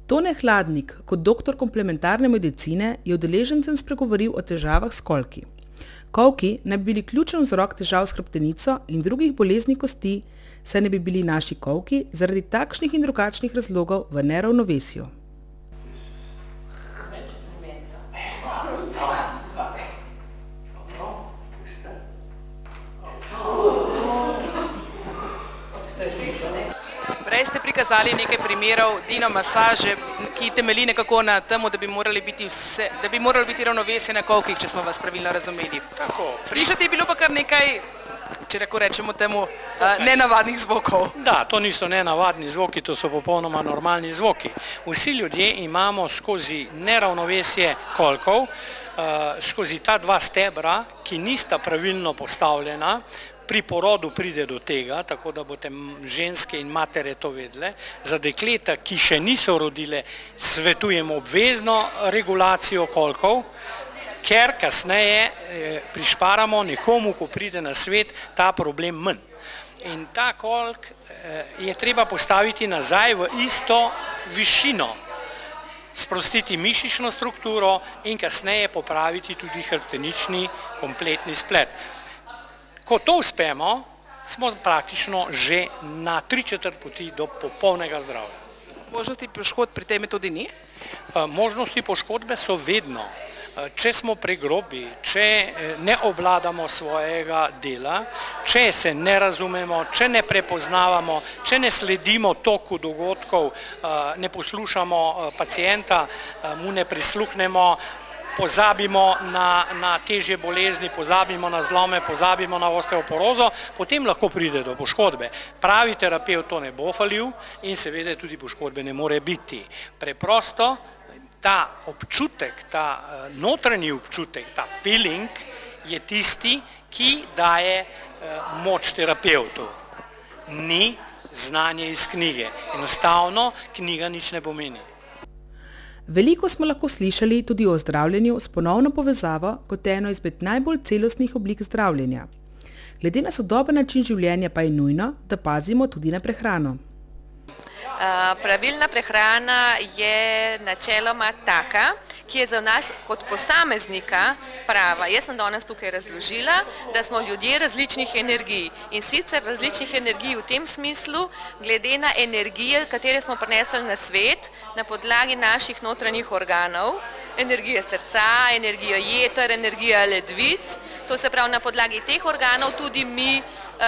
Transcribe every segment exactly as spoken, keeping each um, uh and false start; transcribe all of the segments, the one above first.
Tone Hladnik, kot doktor komplementarne medicine, je udeležencem spregovoril o težavah s kolki. Kolki naj bi bili ključen vzrok težav s hrbtenico in drugih bolezni kosti, saj ne bi bili naši kolki zaradi takšnih in drugačnih razlogov v neravnovesju. Prej ste prikazali nekaj primerov dinomasaže, ki temelji nekako na temu, da bi morali biti vse, da bi moralo biti ravnovesje na kolkih, če smo vas pravilno razumeli. Tako. Slišati je bilo pa kar nekaj, če tako rečemo temu, nenavadnih zvokov. Da, to niso nenavadni zvoki, to so popolnoma normalni zvoki. Vsi ljudje imamo skozi neravnovesje kolkov, skozi ta dva stebra, ki nista pravilno postavljena. Pri porodu pride do tega, tako da boste ženske in matere to vedele. Za dekleta, ki še niso rodile, svetujemo obvezno regulacijo kolkov, ker kasneje prišparamo nekomu, ko pride na svet, ta problem manj. In ta kolk je treba postaviti nazaj v isto višino, sprostiti mišično strukturo in kasneje popraviti tudi hrbtenični kompletni splet. Ko to uspemo, smo praktično že na tri četrt poti do popolnega zdravja. Možnosti poškodb pri tej metodi ni? Možnosti poškodbe so vedno. Če smo pregrobi, če ne obvladamo svojega dela, če se ne razumemo, če ne prepoznavamo, če ne sledimo toku dogodkov, ne poslušamo pacienta, mu ne prisluhnemo, pozabimo na, na težje bolezni, pozabimo na zlome, pozabimo na osteoporozo, potem lahko pride do poškodbe. Pravi terapevt to ne bo falil in seveda tudi poškodbe ne more biti. Preprosto ta občutek, ta notranji občutek, ta feeling je tisti, ki daje moč terapevtu. Ni znanje iz knjige. Enostavno knjiga nič ne pomeni. Veliko smo lahko slišali tudi o zdravljenju s ponovno povezavo kot eno izmed najbolj celostnih oblik zdravljenja. Glede na sodoben način življenja pa je nujno, da pazimo tudi na prehrano. Pravilna prehrana je načeloma taka, ki je za nas kot posameznika prava. Jaz sem danes tukaj razložila, da smo ljudje različnih energij in sicer različnih energij v tem smislu, glede na energije, katere smo prinesli na svet, na podlagi naših notranjih organov, energije srca, energijo jeter, energija ledvic, to se pravi na podlagi teh organov tudi mi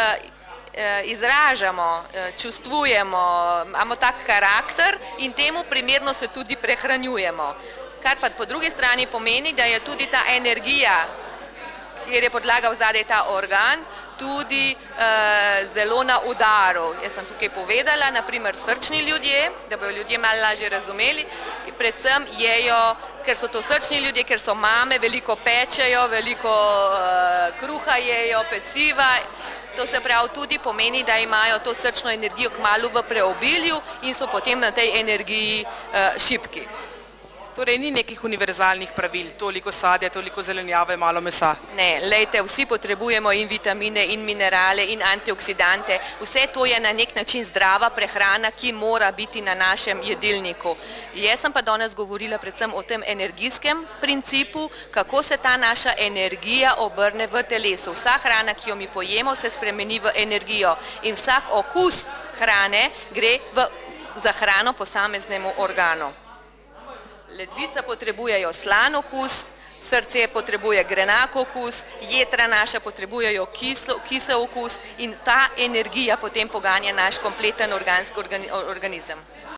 izražamo, čustvujemo, imamo tak karakter in temu primerno se tudi prehranjujemo. Kar pa po drugi strani pomeni, da je tudi ta energija, kjer je podlaga vzadej ta organ, tudi zelo na udaru. Jaz sem tukaj povedala, naprimer srčni ljudje, da bojo ljudje malo lažje razumeli, predvsem jejo, ker so to srčni ljudje, ker so mame, veliko pečejo, veliko kruha jejo, peciva. To se pravi tudi pomeni, da imajo to srčno energijo kmalu v preobilju in so potem na tej energiji šibki. Torej ni nekih univerzalnih pravil, toliko sadja, toliko zelenjave, malo mesa? Ne, lejte, vsi potrebujemo in vitamine, in minerale, in antioksidante. Vse to je na nek način zdrava prehrana, ki mora biti na našem jedilniku. Jaz sem pa danes govorila predvsem o tem energijskem principu, kako se ta naša energija obrne v telesu. Vsa hrana, ki jo mi pojemo, se spremeni v energijo in vsak okus hrane gre v, za hrano posameznemu organu. Ledvica potrebujejo slan okus, srce potrebuje grenak okus, jetra naša potrebujejo kisel okus in ta energija potem poganja naš kompleten organizem.